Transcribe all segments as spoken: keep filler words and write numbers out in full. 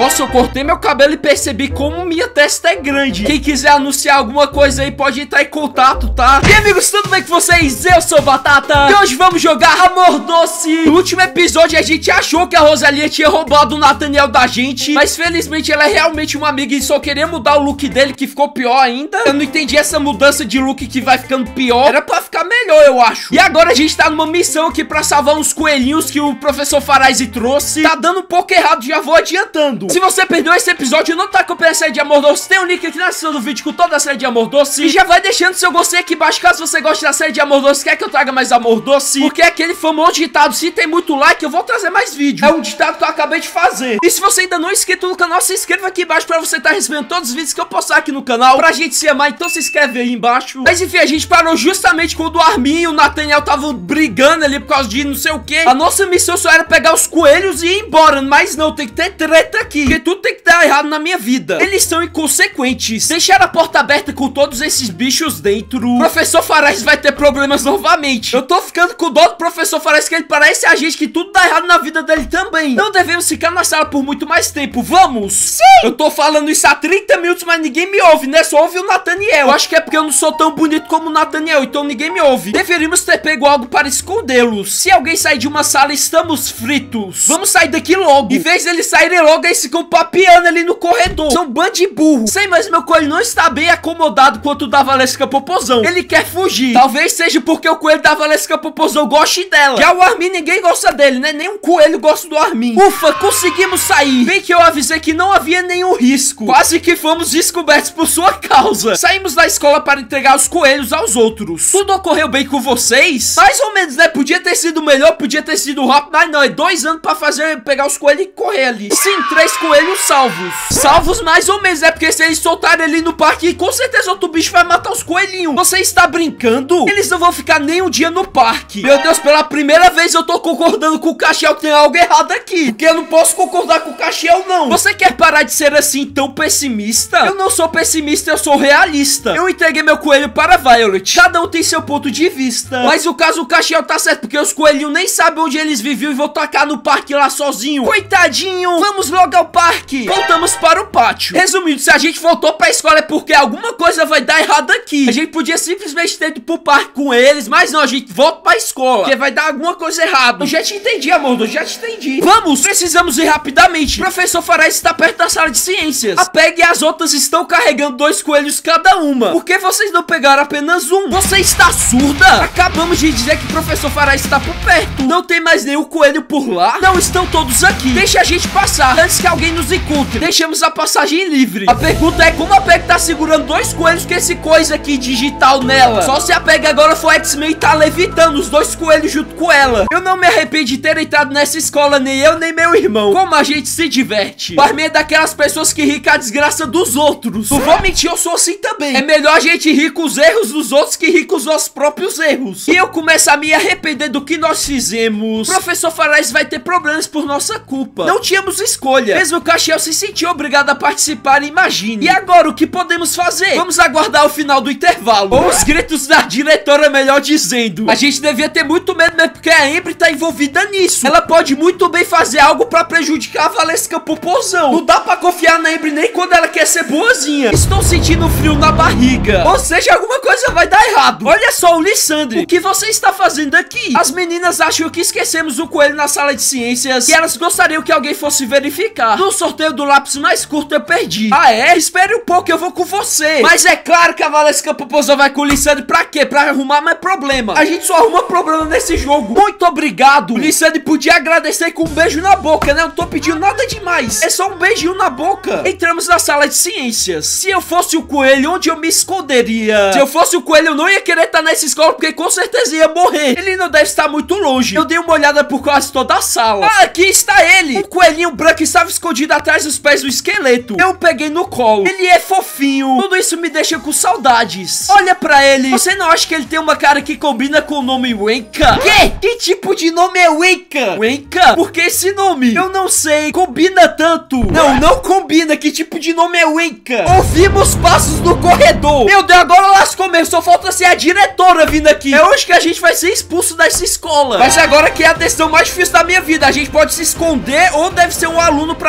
Nossa, eu cortei meu cabelo e percebi como minha testa é grande. Quem quiser anunciar alguma coisa aí pode entrar em contato, tá? E amigos, tudo bem com vocês? Eu sou o Batata e hoje vamos jogar Amor Doce. No último episódio a gente achou que a Rosalia tinha roubado o Nathaniel da gente, mas felizmente ela é realmente uma amiga e só queria mudar o look dele, que ficou pior ainda. Eu não entendi essa mudança de look que vai ficando pior. Era pra ficar melhor, eu acho. E agora a gente tá numa missão aqui pra salvar uns coelhinhos que o professor Farese trouxe. Tá dando um pouco errado, já vou adiantando. Se você perdeu esse episódio e não tá acompanhando a série de Amor Doce, tem um link aqui na descrição do vídeo com toda a série de Amor Doce. E já vai deixando seu gostei aqui embaixo caso você goste da série de Amor Doce, quer que eu traga mais Amor Doce. Porque é aquele famoso ditado, se tem muito like, eu vou trazer mais vídeo. É um ditado que eu acabei de fazer. E se você ainda não é inscrito no canal, se inscreva aqui embaixo pra você estar tá recebendo todos os vídeos que eu postar aqui no canal, pra gente se amar, então se inscreve aí embaixo. Mas enfim, a gente parou justamente quando o Armin e o Nathaniel estavam brigando ali por causa de não sei o que. A nossa missão só era pegar os coelhos e ir embora, mas não, tem que ter treta aqui, porque tudo tem que dar errado na minha vida. Eles são inconsequentes. Deixaram a porta aberta com todos esses bichos dentro. O professor Farese vai ter problemas novamente. Eu tô ficando com dó do professor Farese, que ele parece a gente que tudo dá errado na vida dele também. Não devemos ficar na sala por muito mais tempo, vamos? Sim! Eu tô falando isso há trinta minutos, mas ninguém me ouve, né? Só ouve o Nathaniel. Eu acho que é porque eu não sou tão bonito como o Nathaniel, então ninguém me ouve. Deveríamos ter pego algo para escondê-los. Se alguém sair de uma sala, estamos fritos. Vamos sair daqui logo. Em vez deles saírem logo, eles ficam papeando ali no corredor. São um bando de burro. Sei, mas meu coelho não está bem acomodado quanto o da Valesca Popozão. Ele quer fugir. Talvez seja porque o coelho da Valesca Popozão goste dela. Já o Armin, ninguém gosta dele, né? Nem um coelho gosta do Armin. Ufa, conseguimos sair. Bem que eu avisei que não havia nenhum risco. Quase que fomos descobertos por sua causa. Saímos da escola para entregar os coelhos aos outros. Tudo ocorreu bem com vocês? Mais ou menos, né? Podia ter sido melhor, podia ter sido rápido, mas não. É dois anos pra fazer, pegar os coelhos e correr ali. Sim, três coelhos salvos. Salvos mais ou menos, é porque se eles soltarem ali no parque, com certeza outro bicho vai matar os coelhinhos. Você está brincando? Eles não vão ficar nem um dia no parque. Meu Deus, pela primeira vez eu tô concordando com o Caxiel que tem algo errado aqui. Porque eu não posso concordar com o Caxiel, não. Você quer parar de ser assim tão pessimista? Eu não sou pessimista, eu sou realista. Eu entreguei meu coelho para Violet. Cada um tem seu ponto de vista. Mas o caso do Caxiel tá certo, porque os coelhinhos nem sabem onde eles viviam e vão tacar no parque lá sozinho. Coitadinho. Vamos logo ao parque. Voltamos para o pátio. Resumindo, se a gente voltou pra escola é porque alguma coisa vai dar errado aqui. A gente podia simplesmente ter ido pro parque com eles, mas não, a gente volta pra escola, porque vai dar alguma coisa errada. Eu já te entendi, amor, eu já te entendi. Vamos, precisamos ir rapidamente. O professor Farese está perto da sala de ciências. A Peg e as outras estão carregando dois coelhos cada uma. Por que vocês não pegaram apenas um? Você está surda? Acabamos de dizer que o professor Farese está por perto. Não tem mais nenhum coelho por lá? Não estão todos aqui. Deixa a gente passar antes que alguém nos encontre. Deixamos a passagem livre. A pergunta é como a Peg tá segurando dois coelhos com esse coisa aqui digital nela. Só se a Peg agora for X-Men e tá levitando os dois coelhos junto com ela. Eu não me arrependo de ter entrado nessa escola, nem eu nem meu irmão. Como a gente se diverte. O Armin é daquelas pessoas que ri com a desgraça dos outros. Não vou mentir, eu sou assim também. É melhor a gente rir com os erros dos outros que rir com os nossos próprios erros. E eu começo a me arrepender do que nós fizemos. O professor Farese vai ter problemas por nossa culpa. Não tínhamos escolha. Mesmo o Caxiel se sentiu obrigado a participar, imagine. E agora, o que podemos fazer? Vamos aguardar o final do intervalo. Ou os gritos da diretora, melhor dizendo. A gente devia ter muito medo mesmo, porque a Amber tá envolvida nisso. Ela pode muito bem fazer algo pra prejudicar a Valesca Popozão. Não dá pra confiar na Amber nem quando ela quer ser boazinha. Estou sentindo frio na barriga. Ou seja, alguma coisa vai dar errado. Olha só o Lissandre. O que você está fazendo aqui? As meninas acham que esquecemos o coelho na sala de ciências e elas gostariam que alguém fosse verificar. No sorteio do lápis mais curto eu perdi. Ah é? Espere um pouco, eu vou com você. Mas é claro que a Valesca Popozão vai com o Lissandre pra quê? Pra arrumar mais problema. A gente só arruma problema nesse jogo. Muito obrigado. O Lissandre podia agradecer com um beijo na boca, né? Eu não tô pedindo nada demais. É só um beijinho na boca. Entramos na sala de ciências. Se eu fosse o coelho, onde eu me esconderia? Se eu fosse o coelho, eu não ia querer estar nessa escola, porque com certeza ia morrer. Ele não deve estar muito longe. Eu dei uma olhada por quase toda a sala. Ah, aqui está ele. Um coelhinho branco estava escondido atrás dos pés do esqueleto. Eu o peguei no colo. Ele é fofinho. Tudo isso me deixa com saudades. Olha pra ele. Você não acha que ele tem uma cara que combina com o nome Wenka? Que? Que tipo de nome é Wenka? Wenka? Por que esse nome? Eu não sei. Combina tanto. Não, não combina. Que tipo de nome é Wenka? Ouvimos passos no corredor. Meu Deus, agora lascou mesmo. Só falta ser a diretora vindo aqui. É hoje que a gente vai ser expulso dessa escola. Mas agora que é a decisão mais difícil da minha vida. A gente pode se esconder ou deve ser um aluno pra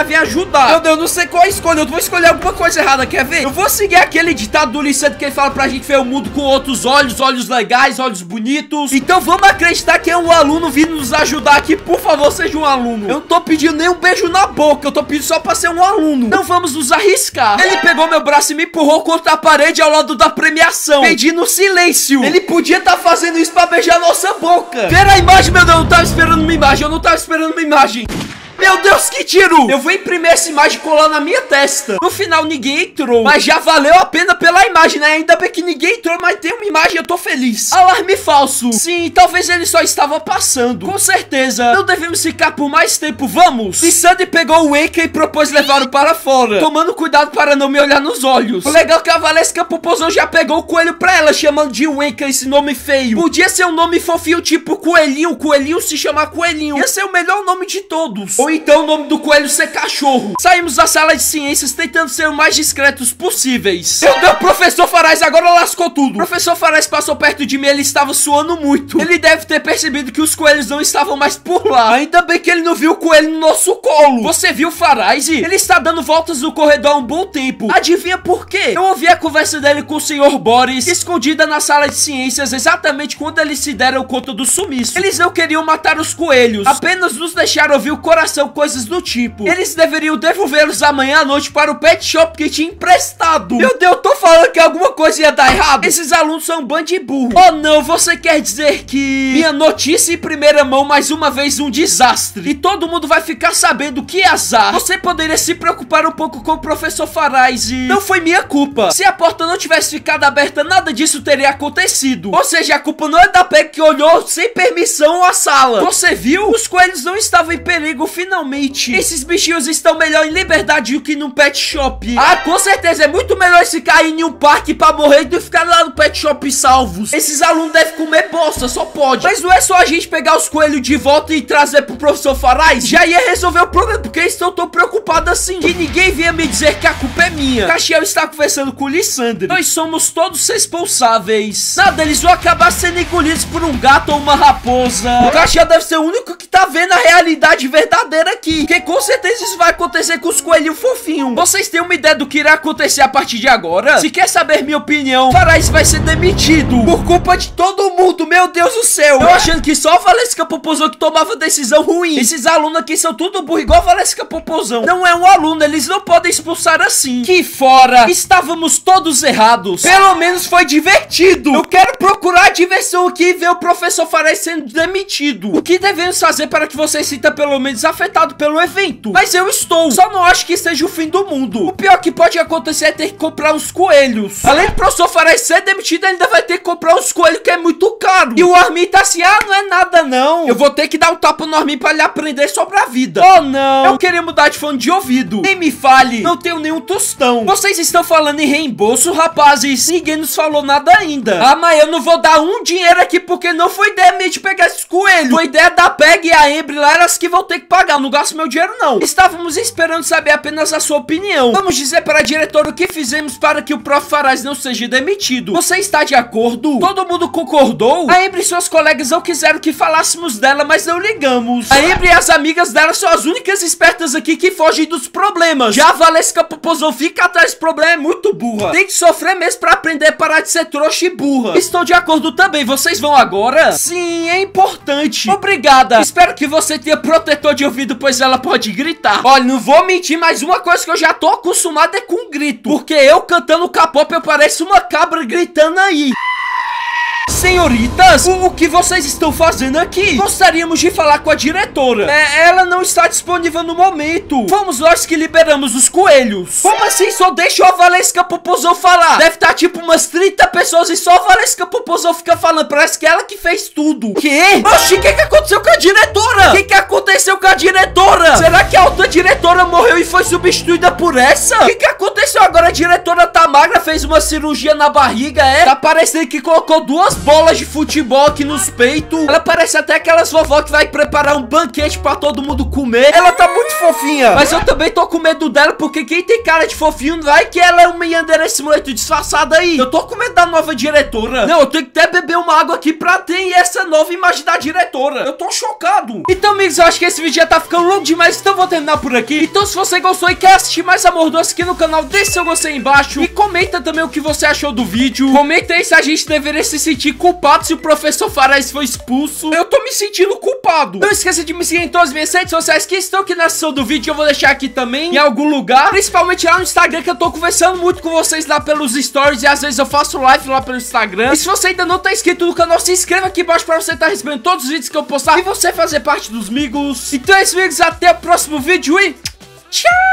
vai vir ajudar. Meu Deus, eu não sei qual escolha. Eu vou escolher alguma coisa errada, quer ver? Eu vou seguir aquele ditado do Liceu que ele fala pra gente ver o mundo com outros olhos, olhos legais, olhos bonitos. Então vamos acreditar que é um aluno vindo nos ajudar aqui. Por favor, seja um aluno. Eu não tô pedindo nem um beijo na boca, eu tô pedindo só pra ser um aluno. Não vamos nos arriscar. Ele pegou meu braço e me empurrou contra a parede ao lado da premiação, pedindo silêncio. Ele podia estar tá fazendo isso pra beijar nossa boca. Ver a imagem, meu Deus, eu não tava esperando uma imagem. Eu não tava esperando uma imagem. Meu Deus, que tiro! Eu vou imprimir essa imagem e colar na minha testa. No final, ninguém entrou, mas já valeu a pena pela imagem, né? Ainda bem que ninguém entrou, mas tem uma imagem, eu tô feliz. Alarme falso. Sim, talvez ele só estava passando. Com certeza. Não devemos ficar por mais tempo, vamos? E Sandy pegou o Enka e propôs levá-lo para fora, tomando cuidado para não me olhar nos olhos. O legal é que a Valesca Popozão já pegou o coelho pra ela, chamando de Enka, esse nome feio. Podia ser um nome fofinho, tipo Coelhinho. Coelhinho se chamar Coelhinho. Ia ser o melhor nome de todos. Ou então o nome do coelho ser cachorro. Saímos da sala de ciências tentando ser o mais discretos possíveis. Meu Deus, professor Farais agora lascou tudo. O professor Farais passou perto de mim, ele estava suando muito. Ele deve ter percebido que os coelhos não estavam mais por lá. Ainda bem que ele não viu o coelho no nosso colo. Você viu o Farais? Ele está dando voltas no corredor há um bom tempo. Adivinha por quê? Eu ouvi a conversa dele com o senhor Boris, escondida na sala de ciências, exatamente quando eles se deram conta do sumiço. Eles não queriam matar os coelhos, apenas nos deixaram ouvir o coração, coisas do tipo. Eles deveriam devolvê-los amanhã à noite para o pet shop que tinha emprestado. Meu Deus, eu tô falando que alguma coisa ia dar errado. Esses alunos são um bando de burro. Oh não, você quer dizer que minha notícia em primeira mão mais uma vez um desastre e todo mundo vai ficar sabendo que azar. Você poderia se preocupar um pouco com o professor Farais e não foi minha culpa. Se a porta não tivesse ficado aberta, nada disso teria acontecido. Ou seja, a culpa não é da P E C que olhou sem permissão a sala. Você viu? Os coelhos não estavam em perigo finalmente. Esses bichinhos estão melhor em liberdade do que num pet shop. Ah, com certeza, é muito melhor eles ficarem em um parque pra morrer do que ficar lá no pet shop salvos. Esses alunos devem comer bosta, só pode. Mas não é só a gente pegar os coelhos de volta e trazer pro professor Farais? Já ia resolver o problema, porque eles estão tão preocupados assim. Que ninguém vinha me dizer que a culpa é minha. Caxiel está conversando com o Lissandre. Nós somos todos responsáveis. Nada, eles vão acabar sendo engolidos por um gato ou uma raposa. O Caxiel deve ser o único que tá vendo a realidade verdadeira aqui. Porque com certeza isso vai acontecer com os coelhinhos fofinhos. Vocês têm uma ideia do que irá acontecer a partir de agora? Se quer saber minha opinião, Farais vai ser demitido por culpa de todo mundo. Meu Deus do céu. Eu achando que só a Valesca Popozão que tomava decisão ruim. Esses alunos aqui são tudo burro igual a Valesca Popozão. Não é um aluno, eles não podem expulsar assim. Que fora, estávamos todos errados. Pelo menos foi divertido. Eu quero procurar a diversão aqui e ver o professor Farais sendo demitido. O que devemos fazer para que você sinta pelo menos afetado pelo evento? Mas eu estou. Só não acho que seja o fim do mundo. O pior que pode acontecer é ter que comprar uns coelhos. Além do professor Farais ser demitido, ainda vai ter que comprar uns coelhos que é muito caro. E o Armin tá assim, ah, não é nada não. Eu vou ter que dar um tapa no Armin pra ele aprender sobre a vida. Oh não, eu queria mudar de fone de ouvido. Nem me fale, não tenho nenhum tostão. Vocês estão falando em reembolso, rapazes? Ninguém nos falou nada ainda. Ah, mas eu não vou dar um dinheiro aqui porque não foi ideia minha de pegar esses coelhos. Foi ideia da P E G e a Embre lá, elas que vão ter que pagar. Eu não gasto meu dinheiro não. Estávamos esperando saber apenas a sua opinião. Vamos dizer para a diretora o que fizemos para que o prof Farais não seja demitido. Você está de acordo? Todo mundo concordou? A Embre e suas colegas não quiseram que falássemos dela, mas não ligamos. A Embre e as amigas dela são as únicas espertas aqui que fogem dos problemas. Já a Valesca Popozão fica atrás do problema, é muito burra. Tem que sofrer mesmo para aprender a parar de ser trouxa e burra. Estou de acordo também. Vocês vão agora? Sim, é importante. Obrigada. Espero que você tenha protetor de ouvido, pois ela pode gritar. Olha, não vou mentir, mas uma coisa que eu já tô acostumado é com grito. Porque eu cantando K-pop eu pareço uma cabra gritando aí. Senhoritas, o, o que vocês estão fazendo aqui? Gostaríamos de falar com a diretora. É, ela não está disponível no momento. Fomos nós que liberamos os coelhos. Como assim só deixou a Valesca Popozão falar? Deve estar tipo umas trinta pessoas e só a Valesca Popozão fica falando. Parece que ela que fez tudo. Quê? Oxi, o que que aconteceu com a diretora? O que que aconteceu com a diretora? Será que a outra diretora morreu e foi substituída por essa? O que que aconteceu agora? A diretora tá magra, fez uma cirurgia na barriga, é? Tá parecendo que colocou duas umas bolas de futebol aqui nos peitos. Ela parece até aquelas vovó que vai preparar um banquete pra todo mundo comer. Ela tá muito fofinha. Mas eu também tô com medo dela, porque quem tem cara de fofinho vai que ela é uma Yandere esse moleque disfarçada aí. Eu tô com medo da nova diretora. Não, eu tenho que até beber uma água aqui pra ter essa nova imagem da diretora. Eu tô chocado. Então, amigos, eu acho que esse vídeo já tá ficando longo demais, então eu vou terminar por aqui. Então, se você gostou e quer assistir mais Amor Doce aqui no canal, deixa seu gostei aí embaixo. E comenta também o que você achou do vídeo. Comenta aí se a gente deveria se sentir culpado se o professor Farais foi expulso. Eu tô me sentindo culpado. Não esqueça de me seguir em todas as minhas redes sociais que estão aqui na descrição do vídeo. Eu vou deixar aqui também em algum lugar, principalmente lá no Instagram, que eu tô conversando muito com vocês lá pelos stories. E às vezes eu faço live lá pelo Instagram. E se você ainda não tá inscrito no canal, se inscreva aqui embaixo pra você estar recebendo todos os vídeos que eu postar e você fazer parte dos amigos. Então é isso, amigos, até o próximo vídeo e tchau!